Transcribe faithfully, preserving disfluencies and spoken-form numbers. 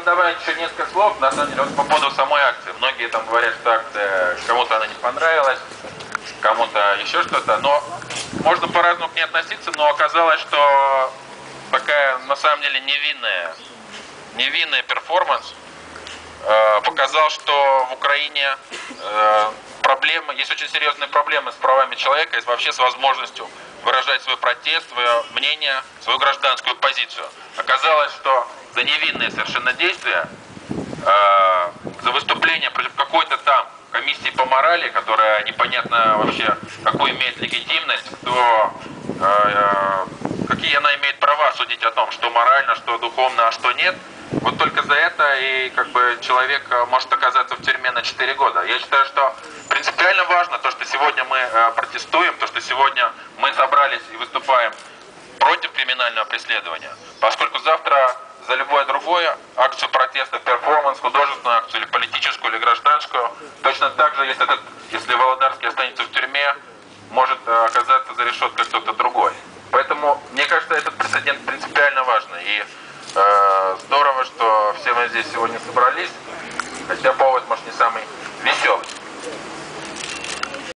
добавить еще несколько слов, на самом деле, вот по поводу самой акции. Многие там говорят, что акция, кому-то она не понравилась, кому-то еще что-то, но можно по-разному к ней относиться, но оказалось, что такая, на самом деле, невинная, невинный перформанс э, показал, что в Украине э, проблемы, есть очень серьезные проблемы с правами человека и вообще с возможностью выражать свой протест, свое мнение, свою гражданскую позицию. Оказалось, что за невинные совершенно действия, э, за выступление против какой-то там комиссии по морали, которая непонятно вообще какую имеет легитимность, кто, э, какие она имеет права судить о том, что морально, что духовно, а что нет. Вот только за это и как бы человек может оказаться в тюрьме на четыре года. Я считаю, что принципиально важно то, что сегодня мы э, протестуем, то, что сегодня мы собрались и выступаем против криминального преследования, поскольку завтра за любое другое акцию протеста, перформанс, художественную акцию или политическую, или гражданскую, точно так же, если, этот, если Володарский останется в тюрьме, может э, оказаться за решеткой кто-то другой. Поэтому, мне кажется, этот прецедент принципиально важный. И э, здорово, что все мы здесь сегодня собрались, хотя повод